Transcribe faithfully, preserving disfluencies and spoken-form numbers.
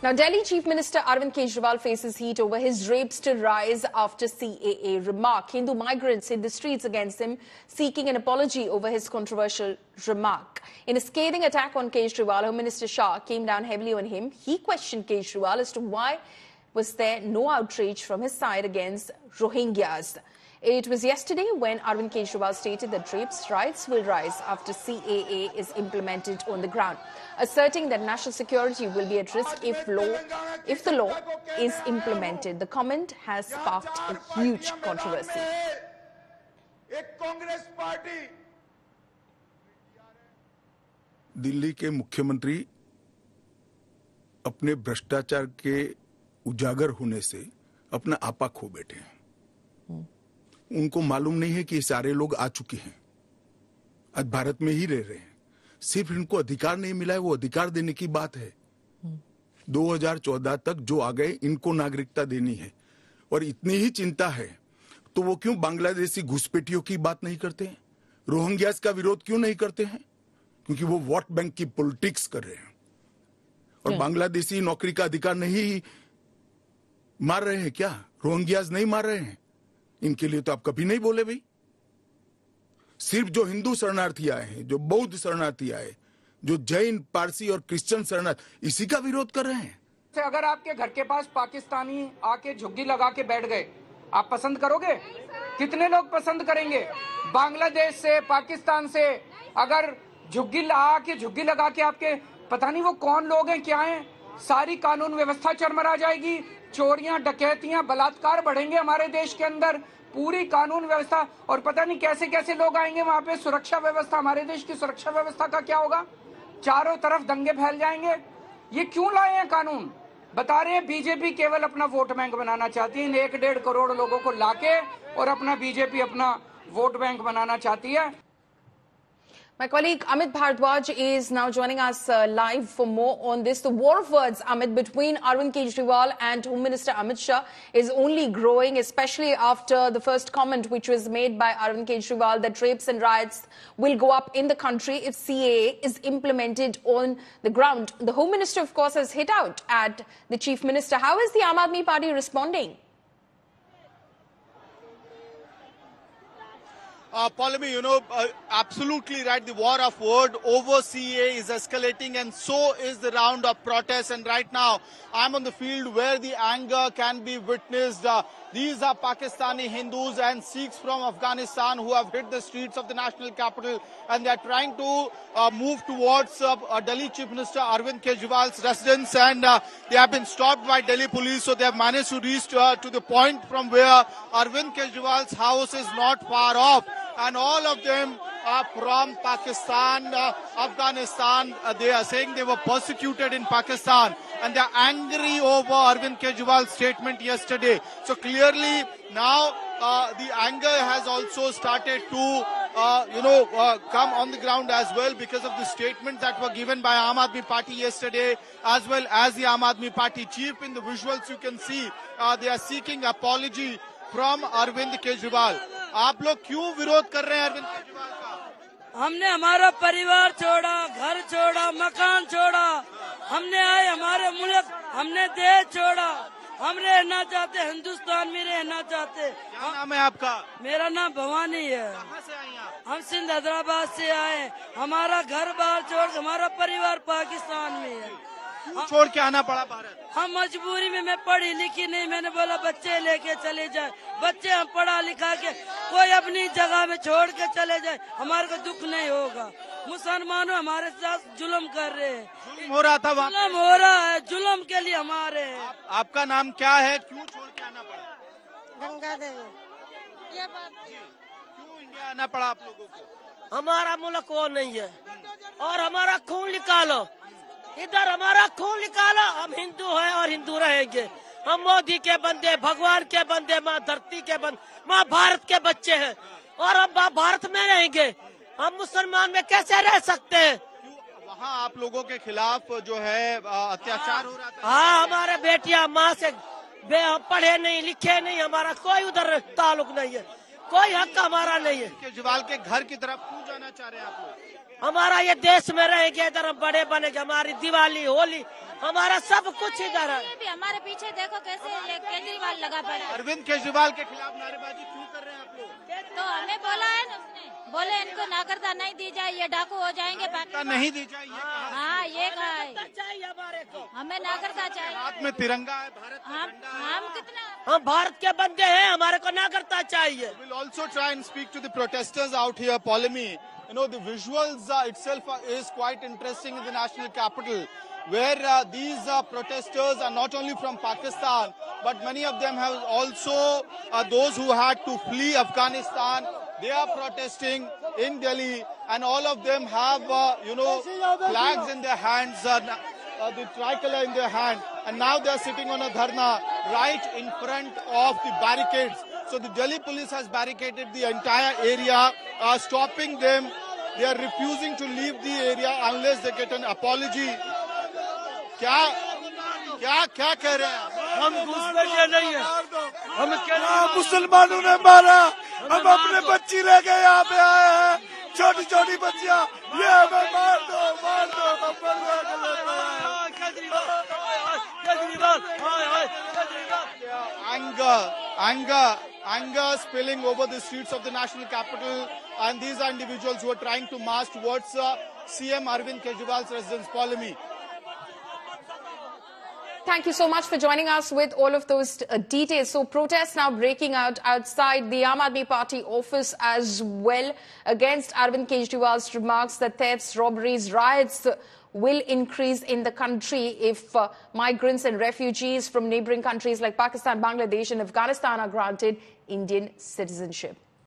Now, Delhi Chief Minister Arvind Kejriwal faces heat over his rapester rise after C A A remark. Hindu migrants hit the streets against him, seeking an apology over his controversial remark. In a scathing attack on Kejriwal, Home Minister Shah came down heavily on him. He questioned Kejriwal as to why was there no outrage from his side against Rohingyas. It was yesterday when Arvind Kejriwal stated that rapes' rights will rise after C A A is implemented on the ground, asserting that national security will be at risk if law, if the law is implemented. The comment has sparked a huge controversy. Delhi के मुख्यमंत्री अपने भ्रष्टाचार के उजागर होने से अपना आपा खो बैठे हैं। उनको मालूम नहीं है कि सारे लोग आ चुके हैं, आज भारत में ही रह रहे हैं। सिर्फ इनको अधिकार नहीं मिला है, वो अधिकार देने की बात है। दो हज़ार चौदह तक जो आ गए, इनको नागरिकता देनी है। और इतनी ही चिंता है तो वो क्यों बांग्लादेशी घुसपैठियों की बात नहीं करते हैं, रोहिंग्यास का विरोध क्यों नहीं करते हैं? क्योंकि वो वोट बैंक की पॉलिटिक्स कर रहे हैं। और बांग्लादेशी नौकरी का अधिकार नहीं मार रहे हैं क्या? रोहिंग्यास नहीं मार रहे हैं? इनके लिए तो आप कभी नहीं बोले भाई। सिर्फ जो हिंदू शरणार्थी आए हैं, जो बौद्ध शरणार्थी आए, जो जैन, पारसी और क्रिश्चियन शरणार्थी, इसी का विरोध कर रहे हैं। अगर आपके घर के पास पाकिस्तानी आके झुग्गी लगा के बैठ गए, आप पसंद करोगे? कितने लोग पसंद करेंगे? बांग्लादेश से, पाकिस्तान से अगर झुग्गी लगा के झुग्गी लगा के आपके पता नहीं वो कौन लोग हैं, क्या हैं, सारी कानून व्यवस्था चरमरा जाएगी। चोरियां, डकैतियां, बलात्कार बढ़ेंगे हमारे देश के अंदर, पूरी कानून व्यवस्था। और पता नहीं कैसे कैसे लोग आएंगे वहां पे। सुरक्षा व्यवस्था, हमारे देश की सुरक्षा व्यवस्था का क्या होगा? चारों तरफ दंगे फैल जाएंगे। ये क्यों लाए हैं कानून? बता रहे हैं बीजेपी केवल अपना वोट बैंक बनाना चाहती है। इन एक डेढ़ करोड़ लोगों को लाके और अपना बीजेपी अपना वोट बैंक बनाना चाहती है। My colleague Amit Bhardwaj is now joining us uh, live for more on this. The war of words, Amit, between Arvind Kejriwal and Home Minister Amit Shah is only growing, especially after the first comment which was made by Arvind Kejriwal that rapes and riots will go up in the country if C A A is implemented on the ground. The Home Minister, of course, has hit out at the Chief Minister. How is the Aam Aadmi Party responding? Uh, Paulami, you know, uh, absolutely right. The war of word over C A A is escalating, and so is the round of protests. And right now, I'm on the field where the anger can be witnessed. Uh, these are Pakistani Hindus and Sikhs from Afghanistan who have hit the streets of the national capital, and they're trying to uh, move towards uh, uh, Delhi Chief Minister Arvind Kejriwal's residence, and uh, they have been stopped by Delhi police. So they have managed to reach uh, to the point from where Arvind Kejriwal's house is not far off. And all of them are from Pakistan, uh, Afghanistan. Uh, they are saying they were persecuted in Pakistan, and they are angry over Arvind Kejriwal's statement yesterday. So clearly now uh, the anger has also started to, uh, you know, uh, come on the ground as well because of the statements that were given by Aam Aadmi Party yesterday, as well as the Aam Aadmi Party chief. In the visuals you can see uh, they are seeking apology from Arvind Kejriwal. आप लोग क्यों विरोध कर रहे हैं अरविंद केजरीवाल का? हमने हमारा परिवार छोड़ा, घर छोड़ा, मकान छोड़ा, हमने आए हमारे मुल्क, हमने देश छोड़ा, हम रहना चाहते, हिंदुस्तान में रहना चाहते। क्या नाम है आपका? मेरा नाम भवानी है। कहाँ से आई आप? हम सिंध हैदराबाद से आए। हमारा घर बार छोड़, हमारा परिवार पाकिस्तान में है। क्यों छोड़ के आना पड़ा भारत? हम मजबूरी में, मैं पढ़ी लिखी नहीं, मैंने बोला बच्चे लेके चले जाए। बच्चे हम पढ़ा लिखा के कोई अपनी जगह में छोड़ के चले जाए, हमारे को दुख नहीं होगा। मुसलमानों हमारे साथ जुल्म कर रहे हैं। जुल्म हो रहा था वहाँ? जुल्म हो रहा है, जुल्म के लिए हमारे। आप, आपका नाम क्या है? क्यों छोड़ के आना पड़ा? गंगा देवी। ये बात क्यों इंडिया आना पड़ा आप लोगों को? हमारा मुल्क वो नहीं है और हमारा खून निकालो, इधर हमारा खून निकालो। हम हिंदू हैं और हिंदू रहेंगे। हम मोदी के बंदे, भगवान के बंदे, माँ धरती के बंदे, माँ भारत के बच्चे हैं और हम माँ भारत में रहेंगे। हम मुसलमान में कैसे रह सकते हैं? वहाँ आप लोगों के खिलाफ जो है अत्याचार हो रहा था। हाँ, हमारे बेटियां माँ से पढ़े नहीं, लिखे नहीं, हमारा कोई उधर ताल्लुक नहीं है, कोई हक हमारा नहीं है। केजरीवाल के घर की तरफ क्यों जाना चाह रहे हैं आप लोग? हमारा ये देश में रहेंगे, इधर हम बड़े बनेंगे, हमारी दिवाली होली हमारा सब कुछ इधर है। भी हमारे पीछे देखो कैसे ये केजरीवाल लगा पड़ा है। अरविंद केजरीवाल के खिलाफ नारेबाजी क्यों कर रहे हैं आप लोग? तो हमें बोला है ना उसने, बोले इनको नागरिकता नहीं दी जाए, ये डाकू हो जाएंगे। नहीं दी जाए, हाँ ये कहा है, चाहिए हमारे को, हमें नागरिकता चाहिए। हाथ में तिरंगा है, भारत हम हम कितना हम भारत के बंदे हैं, हमारे को नागरिकता चाहिए। We'll also try and speak to the protesters out here, Polemy. You know, the visuals uh, itself uh, is quite interesting in the national capital, where uh, these uh, protesters are not only from Pakistan, but many of them have also uh, those who had to flee Afghanistan. They are protesting in Delhi, and all of them have, uh, you know, flags in their hands, uh, uh, the tricolor in their hand, and now they are sitting on a dharna right in front of the barricades. So the Delhi police has barricaded the entire area, uh, stopping them. They are refusing to leave the area unless they get an apology. क्या क्या क्या कह रहे हैं? हम घुसपैठिए नहीं है, हम मुसलमानों ने मारा, हम अपने बच्ची लेके यहाँ पे आए हैं, छोटी छोटी बच्चियाँ, ये हमें मार दो मार दो हम बर्बाद कर लेते हैं। Anger, anger, anger spilling over the streets of the national capital, and these are individuals who are trying to march towards uh, C M Arvind Kejriwal's residence, Polemy. Thank you so much for joining us with all of those uh, details. So protests now breaking out outside the Aam Aadmi Party office as well against Arvind Kejriwal's remarks that thefts, robberies, riots will increase in the country if uh, migrants and refugees from neighboring countries like Pakistan, Bangladesh and Afghanistan are granted Indian citizenship.